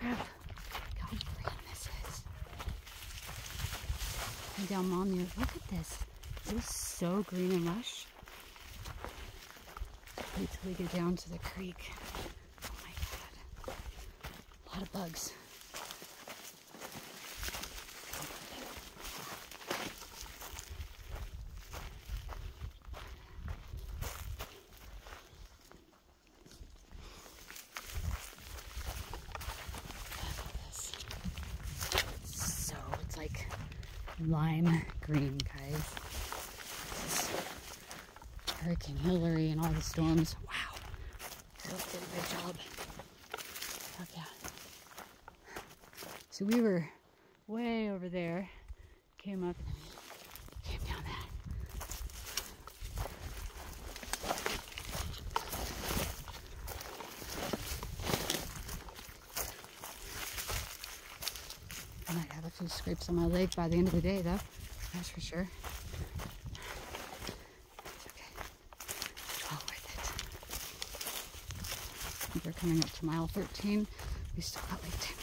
crap. Look how green this is. And down Mommy, look at this. It is so green and lush. Wait till we get down to the creek. Oh my god. A lot of bugs. It's like lime green, guys. Hurricane Hillary and all the storms. Wow. Girls did a good job. Heck yeah. So we were way over there, came up, and then we came down that. I might have a few scrapes on my leg by the end of the day, though. That's for sure. It's okay. All worth it. We're coming up to mile 13. We still got like 10